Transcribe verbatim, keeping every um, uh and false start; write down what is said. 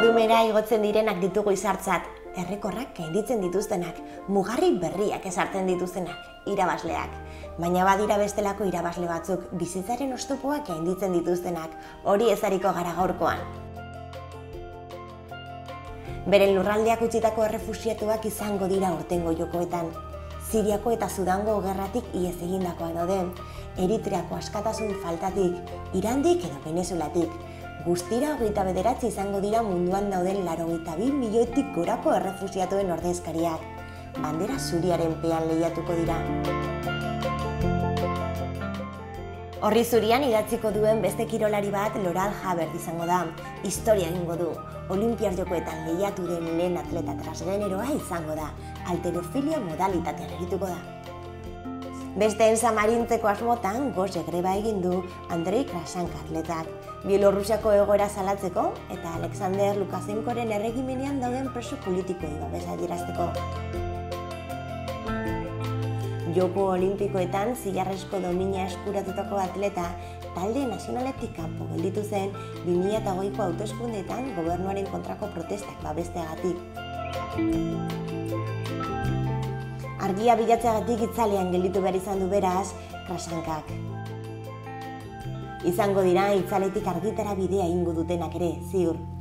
Podumera igotzen direnak ditugu izartzat, errekorrak gainditzen dituztenak, mugarri berriak esartzen dituztenak, irabazleak. Baina badira bestelako irabazle batzuk, bizitzaren oztopoak gainditzen dituztenak, hori ezariko gara gaurkoan. Beren lurraldeak utzitako errefuxiatuak izango dira urtengo jokoetan. Siriako eta Sudango gerratik ihes egindakoak daude, Eritreako askatasun faltatik, Irandik edo Venezuelatik. Guztira hogeita bederatzi izango dira munduan dauden laurogeita bi milioitik gorako errefuxiatuen ordezkariak. Bandera zuriaren pean lehiatuko dira. Horri zurian idatziko duen beste kirolari bat Loral Hubbard izango da. Historia egingo du. Olinpiar jokoetan lehiatu den lehen atleta transgeneroa izango da. Halterofilia modalitatean arituko da. Besteen samarintzeko asmotan goze greba egin du Andrei Krashanka atletak. Bielorrusiako egoera salatzeko eta Alexander Lukashenkoren erregimenean dauden preso politikoei babesa adierazteko. Joko Olimpikoetan zilarrezko domina eskuratutako atleta talde nazionaletik kanpo gelditu zen bi mila hogeiko hauteskundeetan gobernuaren kontrako protestak babesteagatik. Argia bilatzeagatik itzalean gelditu behar izan du beraz Krashankak. Izango dira itzaletik argitara bidea ingo dutenak ere, ziur.